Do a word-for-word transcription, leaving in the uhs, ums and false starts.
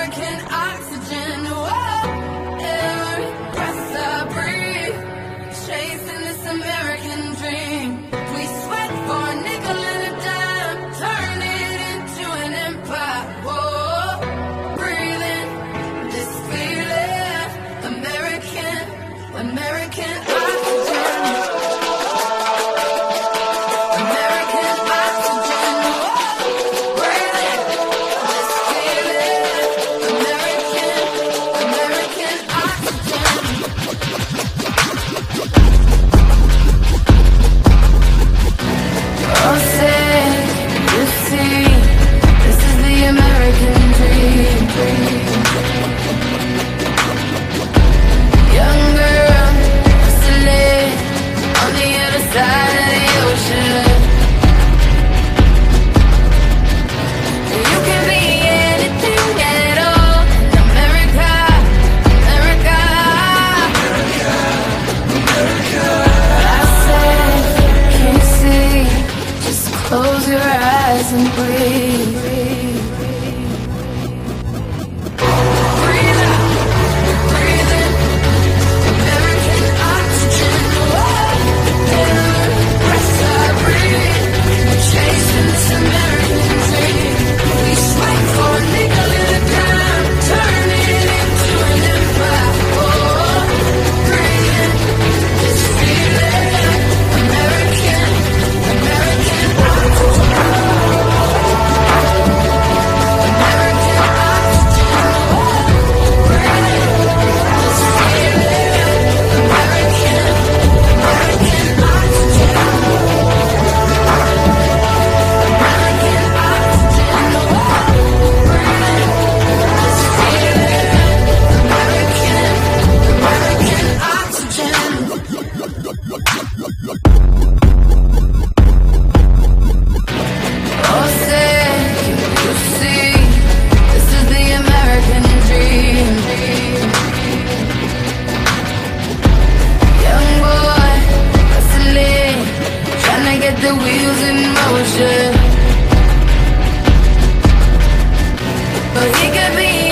American oxygen. Whoa, every breath I breathe, chasing this American dream. We sweat for a nickel and a dime, turn it into an empire. Whoa, breathing this feeling, American, American oxygen. American oxygen. Whoa, breathing this feeling, American, American oxygen. Oh, say, you see, this is the American dream. Young girl, hustling on the other side of the ocean. You can be anything at all in America, America. I said, can you see? Just close your eyes and breathe. Breathe out, breathe in, American oxygen. Whoa, every breath I breathe, chasing this American dream. We sweat for a nickel and a dime, turn it into an empire. Whoa, breathe this feeling, American, American oxygen. American oxygen. Whoa, breathe this feeling, American, American oxygen. American oxygen. Whoa, breathe this feeling, American, American oxygen. Oh, say, can you see? This is the American dream. Young boy, hustling, trying to get the wheels in motion. But he could be